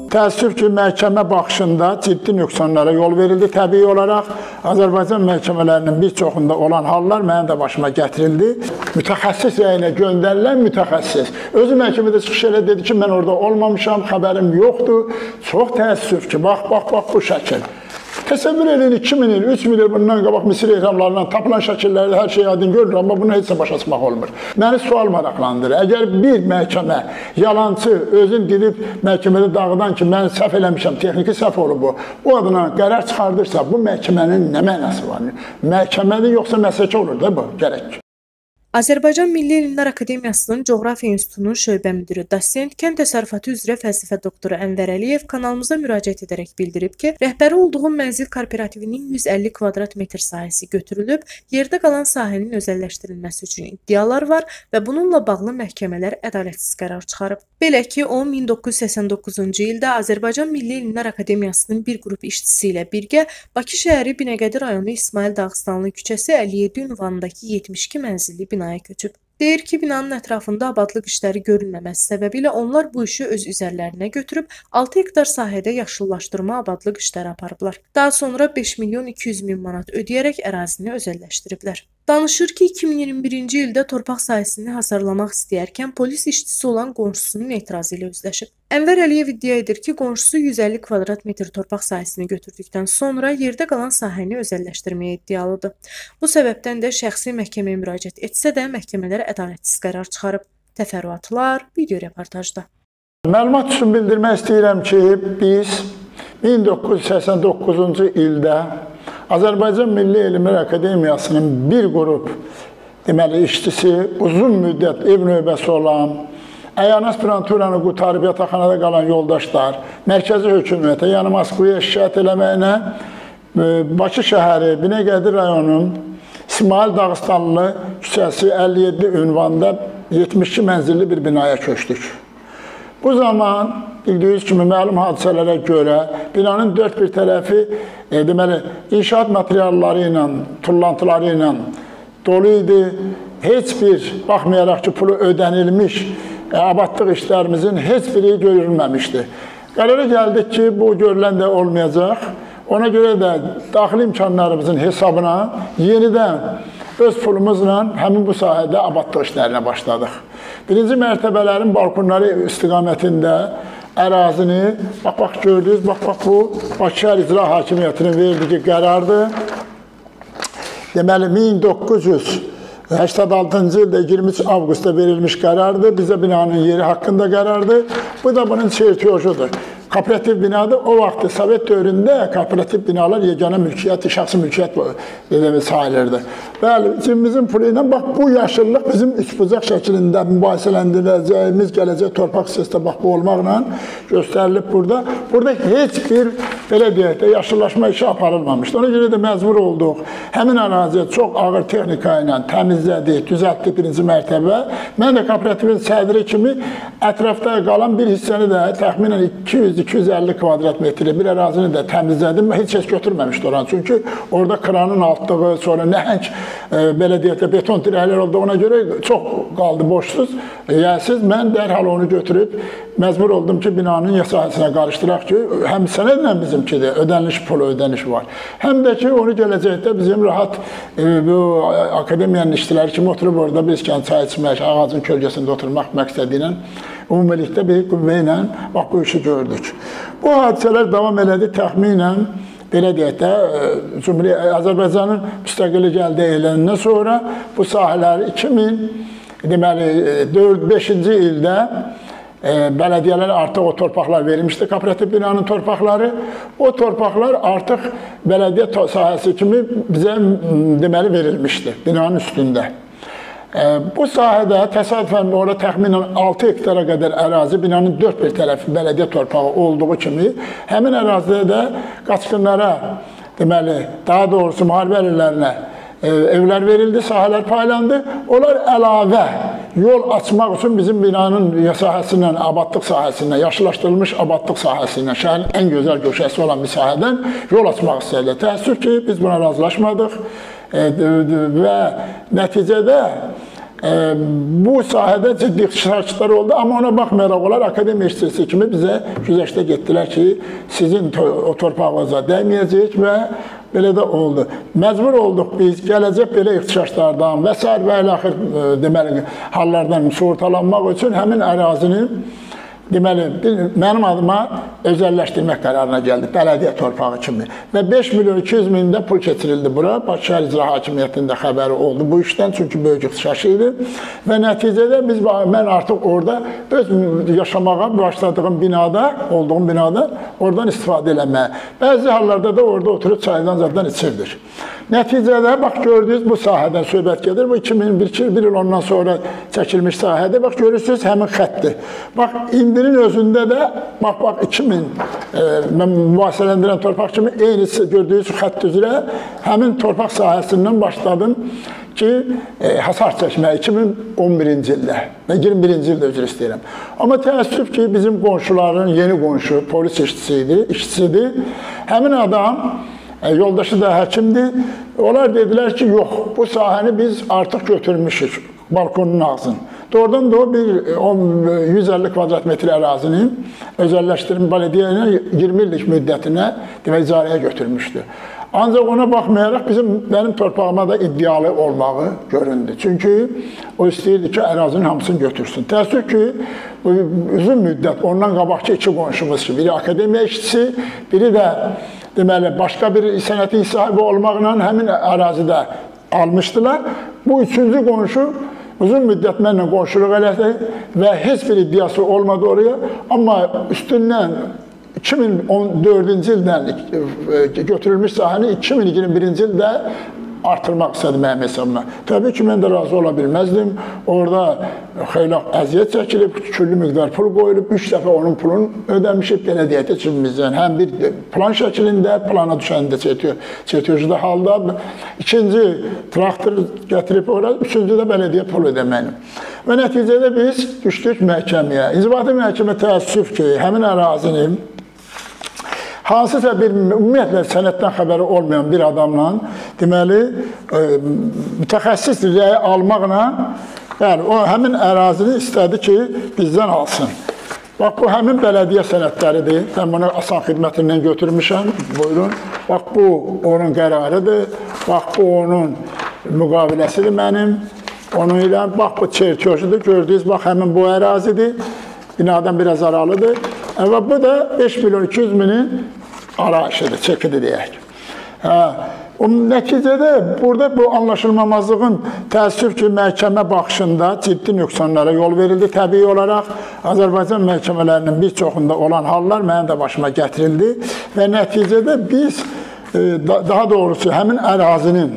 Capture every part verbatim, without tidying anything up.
Təəssüf ki, məhkəmə baxışında ciddi nöqsanlara yol verildi təbii olaraq. Azərbaycan məhkəmələrinin bir çoxunda olan hallar mənim də başıma gətirildi. Mütəxəssis rəyinə göndərilən mütəxəssis. Özü məhkəmədə çıxış elə dedi ki, mən orada olmamışam, xəbərim yoxdur. Çox təəssüf ki, bax, bax, bax bu şəkil. Təsəvvür edin, iki min il, üç min il bundan qabaq Misir ehramlarından tapılan şəkillərdə hər şey aydın görür, amma bunu heç də başa çıxmaq olmur. Məni sual maraqlandırır. Əgər bir məhkəmə yalançı özün gidib məhkəmədə dağıdan ki, mən səhv eləmişəm, texniki səhv olub bu, bu adına qərar çıxardırsa, bu məhkəmənin nə mənası var? Məhkəmədir, yoxsa məsəlçi olur da bu, gərək. Azərbaycan Milli Elmlər Akademiyasının Coğrafiya İnstitutunun şöbə müdiri, dosent, kənd təsərrüfatı üzrə fəlsəfə doktoru Ənvər Əliyev kanalımıza müraciət edərək bildirib ki, rəhbəri olduğum mənzil kooperativinin yüz əlli kvadrat metr sahəsi götürülüb, yerdə qalan sahənin özəlləşdirilməsi üçün iddialar var və bununla bağlı məhkəmələr ədalətsiz qərar çıxarıb. Belə ki, o min doqquz yüz səsən doqquzuncu ildə Azərbaycan Milli Elmlər Akademiyasının bir qrup işçisi ilə birgə Bakı şəhəri Binəqədi rayonu İsmail Dağıstanlı küçəsi əlli yeddi ünvanındakı yetmiş iki mənzilli binaya köçüb. Deyir ki, binanın ətrafında abadlıq işləri görülməməsi səbəbilə onlar bu işi öz üzərlərinə götürüb altı hektar sahədə yaşıllaşdırma abadlıq işləri aparıblar. Daha sonra beş milyon iki yüz min manat ödəyərək ərazini özəlləşdiriblər. Danışır ki, iki min iyirmi birinci ildə torpaq sahəsini hasarlamaq istəyərkən polis işçisi olan qonşusunun etirazı ilə üzləşib. Ənvər Əliyev iddia edir ki, qonşusu yüz əlli kvadrat metr torpaq sahəsini götürdükdən sonra yerdə qalan sahəni özəlləşdirməyə iddialıdır. Bu səbəbdən də şəxsi məhkəməyə müraciət etsə də məhkəmələr ədalətsiz qərar çıxarıb. Təfərrüatlar video reportajda. Məlumat üçün bildirmək istəyirəm ki, biz min doqquz yüz səsən doqquzuncu ildə Azərbaycan Milli Elmlər Akademiyasının bir qrup deməli işçisi, uzun müddət ev növbəsi olan, əyan aspiranturanı qutarıb yataqxanada qalan yoldaşlar, mərkəzi hökumətə, yəni Moskvaya şikayət eləməyinə Bakı şəhəri, Binəqədi rayonunun İsmail Dağıstanlı küçəsi əlli yeddi ünvanda yetmiş iki mənzilli bir binaya köçdük. Bu zaman bildiyiniz kimi məlum hadisələrə görə binanın dörd bir tərəfi e, deməli, inşaat materialları ilə, tullantıları ilə dolu idi. Heç bir, baxmayaraq ki, pulu ödənilmiş e, abadlıq işlərimizin heç biri görülməmişdi. Qərara gəldik ki, bu görülən də olmayacaq. Ona görə də daxili imkanlarımızın hesabına yenidən öz pulumuzla həmin bu sahədə abadlıq işlərinə başladıq. Birinci mərtəbələrin balkonları istiqamətində ərazini, bax, bax, gördünüz, bax, bax, bu Bakı şəhər İcra Hakimiyyətinin verdiyi qərardır. Deməli, min doqquz yüz səksən altıncı ildə iyirmi üç avqustda verilmiş qərardır. Bizə binanın yeri haqqında qərardır. Bu da bunun çertyojudur. Kooperativ binadır. O vaxtı Sovet dövründə kooperativ binalar yeganə mülkiyyət, şəxsi mülkiyyət sayılırdı. Bəli, cibimizin pulu ilə bax, bu yaşıllıq bizim üçbucaq şəklində mübahisələndirəcəyimiz gələcək torpaq hissəsində bax, bu olmaqla göstərilib burada. Burada heç bir, belə deyək də, yaşıllaşma işi aparılmamışdı. Ona görə də məcbur olduq. Həmin əraziyə çox ağır texnika ilə təmizlədik, düzəltdik birinci mərtəbə. Mən də kooperativin sədri kimi ətrafda qalan bir hissəni də təxminən iki yüz iki yüz əlli kvadrat metri bir ərazini də təmizlədim. Heç kəs götürməmişdi oranı. Çünki orada kranın altlığı, sonra nəhəng e, belə deyək də beton dirəklər oldu. Ona görə çox qaldı boşsuz, yəsiz. Mən dərhal onu götürüb məcbur oldum ki, binanın sahəsinə qarışdıraq ki, həm sənədlə bizimkidir, ödəniş pulu ödəniş var. Həm də ki, onu gələcəkdə bizim rahat e, bu akademiyanın işçiləri kimi oturub orada bir iskan çay içmək, ağacın kölgəsində oturmaq məqsədi ilə ümumilikdə bir qüvvə ilə bax, bu işi gördük. Bu hadisələr davam elədi təxminən, belə deyək də, Cumhuriyyət Azərbaycanın müstəqillik əldə edilləndən sonra bu sahələr iki min dörd beşinci ildə e, bələdiyyələr artıq o torpaqlar verilmişdi, kooperativ binanın torpaqları. O torpaqlar artıq bələdiyyə sahəsi kimi bizə deməli verilmişdi binanın üstündə. Bu sahədə təsadüfən orada təxminən altı hektara qədər ərazi, binanın dörd bir tərəfi bələdiyyə torpağı olduğu kimi, həmin ərazidə də qaçqınlara, deməli, daha doğrusu müharibə əlillərinə evlər verildi, sahələr paylandı. Onlar əlavə yol açmaq üçün bizim binanın sahəsindən, abadlıq sahəsindən, yaşıllaşdırılmış abadlıq sahəsindən, şəhərin ən gözəl köşəsi olan bir sahədən yol açmaq istəyirlər. Təəssüf ki, biz buna razılaşmadıq və nəticədə bu sahədə ciddi ixtişaçlar oldu. Amma ona baxmayaraq onlar akademiya işçisi kimi bizə güzəştə getdilər ki, sizin o torpağınıza dəyməyəcək və belə də oldu. Məcbur olduq biz gələcək belə ixtişaçlardan və s. və ilaxır deməli hallardan sığortalanmaq üçün həmin ərazinin deməli, mənim adıma özəlləşdirmək qərarına gəldi, bələdiyyə torpağı kimi. Və beş milyon iki yüz min də pul keçirildi bura. Bakı şəhər İcra Hakimiyyətində xəbəri oldu bu işdən, çünki böyük ixtişaş idi. Və nəticədə biz, mən artıq orada öz yaşamağa başladığım binada, olduğum binada oradan istifadə eləməyə. Bəzi hallarda da orada oturub çaydan zaddan içirdir. Nəticədə, bax gördünüz, bu sahədən söhbət gedir. Bu iki min bir il ondan sonra çəkilmiş sahədir. Bax görürsünüz, həmin xətdir. Bax, indinin özündə də, bax, bax, iki min, e, mən mübahisələndirən torpaq kimi eyni gördüyünüz xətt üzrə həmin torpaq sahəsindən başladım ki, e, hasar çəkməyə iki min on birinci ildə və iyirmi birinci ildə üzr istəyirəm. Amma təəssüf ki, bizim qonşuların yeni qonşu, polis işçisidir, işçisidir. Həmin adam, yoldaşı da həkimdir. Onlar dedilər ki, yox, bu sahəni biz artıq götürmüşük, balkonun ağzını. Doğrudan da o bir yüz əlli kvadrat metr ərazinin özəlləşdirilmiş bələdiyyənin iyirmi illik müddətinə demək, icarəyə götürmüşdü. Ancaq ona baxmayaraq bizim, mənim torpağıma da iddialı olmağı göründü. Çünki o istəyirdi ki, ərazinin hamısını götürsün. Təəssüf ki, uzun müddət ondan qabaqçı iki qonşumuz ki, biri akademiya işçisi, biri də deməli, başqa bir sənətin sahibi olmaqla həmin ərazidə almışdılar. Bu üçüncü qonşu uzun müddət mənlə qonşuluq elədi və heç bir iddiası olmadı oraya. Amma üstündən iki min on dördüncü ildən götürülmüş sahəni iki min iyirmi birinci ildə artırmaq istədim mənim hesabıma. Təbii ki, mən də razı ola bilməzdim. Orada xeyli əziyyət çəkilib, küllü miqdar pul qoyulub, üç dəfə onun pulunu ödəmişib belediyyət keçimimizdən. Həm bir plan şəklində, plana düşəndə çertiyojda halda, ikinci traktor gətirib orada, üçüncü də belediyə pul ödəməyini. Və nəticədə biz düşdük məhkəməyə. İnzibati məhkəmə təəssüf ki, həmin ərazinin hansısa bir ümumiyyətlə sənətdən xəbəri olmayan bir adamla, deməli, e, mütəxəssis rəyi almaqla, yəni o həmin ərazini istədi ki, bizdən alsın. Bax, bu həmin bələdiyyə sənətləridir. Mən bunu Asan xidmətindən götürmüşəm. Buyurun. Bax, bu onun qərarıdır. Bax, bu onun müqaviləsidir mənim. Onun ilə, bax, bu çertiyojdur. Gördünüz, bax, həmin bu ərazidir. Binadan biraz aralıdır. Və bu da beş milyon iki yüz minin arayışıdır, çəkidir deyək. O nəticədə burada bu anlaşılmamazlığın təəssüf ki, məhkəmə baxışında ciddi nöqsanlara yol verildi. Təbii olaraq Azərbaycan məhkəmələrinin bir çoxunda olan hallar mənim də başıma gətirildi və nəticədə biz, daha doğrusu həmin ərazinin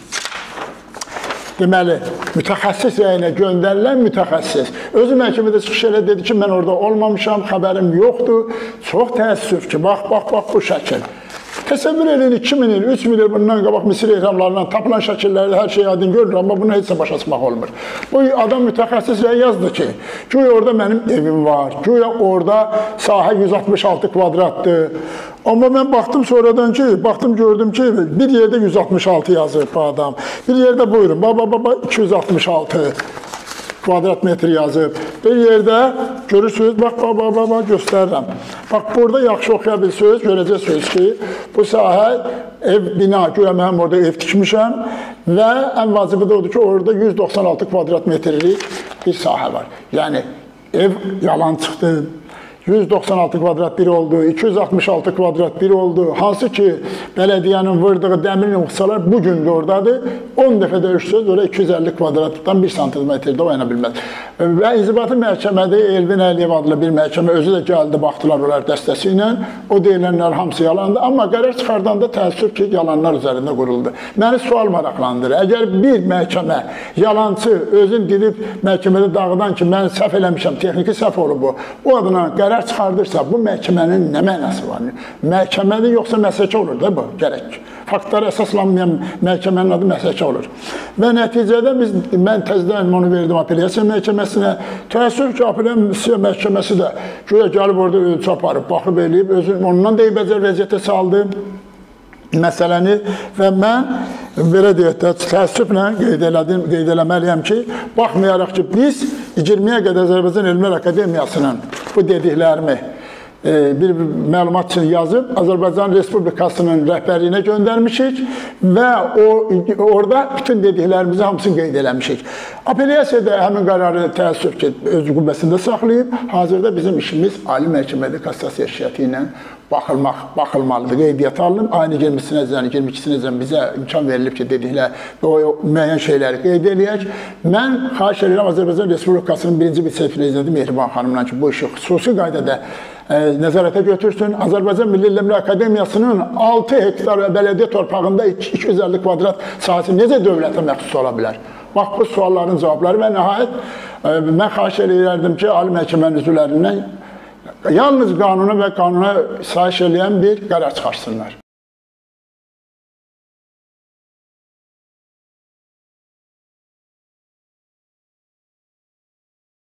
deməli, mütəxəssis rəyinə göndərilən mütəxəssis. Özü məhkəmədə çıxış elə dedi ki, mən orada olmamışam, xəbərim yoxdur. Çox təəssüf ki, bax, bax, bax, bu şəkil. Təsəvvür edin, iki min il, üç min il bundan qabaq Misir ehramlarından tapılan şəkillərdə hər şey aydın görülür, amma bunu heç də başa çıxmaq olmur. Bu adam mütəxəssis rəy yazdı ki, güya orada mənim evim var, güya orada sahə yüz altmış altı kvadratdır. Amma mən baxdım sonradan ki, baxdım gördüm ki, bir yerdə yüz altmış altı yazır bu adam. Bir yerdə buyurun, baba, baba, iki yüz altmış altı kvadrat metr yazıb. Bir yerdə görürsünüz, bax, baba, baba, göstərirəm. Bax, burada yaxşı oxuya bilsiniz, görəcəksiniz ki, bu sahə, ev, bina, güya mənim orada ev tikmişəm və ən vacibi də odur ki, orada yüz doxsan altı kvadrat metrlik bir sahə var. Yəni, ev yalan çıxdı. yüz doxsan altı kvadrat bir oldu, iki yüz altmış altı kvadrat bir oldu. Hansı ki, bələdiyənin vurduğu dəmir nüqsalar bugün də oradadır. on dəfə döyüşsüz, orada iki yüz əlli kvadratdan bir santimetrdə oyana bilməz. Və inzibati məhkəmədə Elvin Əliyev adlı bir məhkəmə özü də gəldi, baxdılar onlar dəstəsi ilə. O deyilənlər hamısı yalandı. Amma qərar çıxardanda təəssüf ki, yalanlar üzərində quruldu. Məni sual maraqlandırır. Əgər bir məhkəmə yalancı özün gidib məhkəmədə dağıdan ki, mən səhv eləmişəm, texniki səhv olub bu. O adına qərar çıxardırsa, bu məhkəmənin nə mənası var? Məhkəmədir, yoxsa məsəlçi olur da bu, gərək. Faktlara əsaslanmayan məhkəmənin adı məsəlçi olur. Və nəticədə biz, mən təzdən onu verdim apellyasiya məhkəməsinə. Təəssüf ki, apellyasiya məhkəməsi də güya gəlib orada ölçü aparıb, baxıb eləyib, özün ondan da eybəcər vəziyyətə saldı. məsələni və mən belə deyək də təəssüflə qeyd elədim, qeyd eləməliyəm ki, baxmayaraq ki, biz iyirmiyə qədər Azərbaycan Elmlər Akademiyasının bu dediklərimi bir məlumat üçün yazıb Azərbaycan Respublikasının rəhbərliyinə göndərmişik və o, orada bütün dediklərimizi hamısını qeyd eləmişik. Apellyasiyada həmin qərarı təəssüf ki, öz qüvvəsində saxlayıb, hazırda bizim işimiz Ali Məhkəmədə kassasiya şikayəti ilə baxılmaq, baxılmalıdır, qeydiyyata alınıb. Ayın iyirmisinə, iyirmi ikisinə bizə imkan verilib ki, dediklər, o müəyyən şeyləri qeyd eləyək. Mən xahiş edirəm Azərbaycan Respublikasının birinci vitse-prezidenti Mehriban xanımla ki, bu işi xüsusi qaydada nəzarətə götürsün. Azərbaycan Milli Elmlər Akademiyasının altı hektar və bələdiyyə torpağında iki yüz əlli kvadrat sahəsi necə dövlətə məxsus ola bilər? Bax, bu sualların cavabları və nəhayət mən xahiş edirəm ki, Ali Məhkəmənin üzvlərindən yalnız qanuna və qanuna isayiş eləyən bir qərar çıxarsınlar.